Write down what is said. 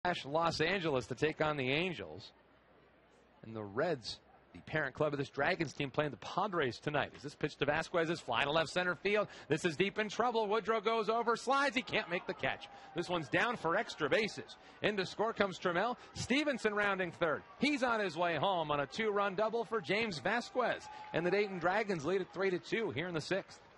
Los Angeles to take on the Angels. And the Reds, the parent club of this Dragons team, playing the Padres tonight. As this pitch to Vasquez is flying to left center field. This is deep in trouble. Woodrow goes over, slides. He can't make the catch. This one's down for extra bases. In to score comes Trammell. Stevenson rounding third. He's on his way home on a 2-run double for James Vasquez. And the Dayton Dragons lead at 3-2 here in the 6th.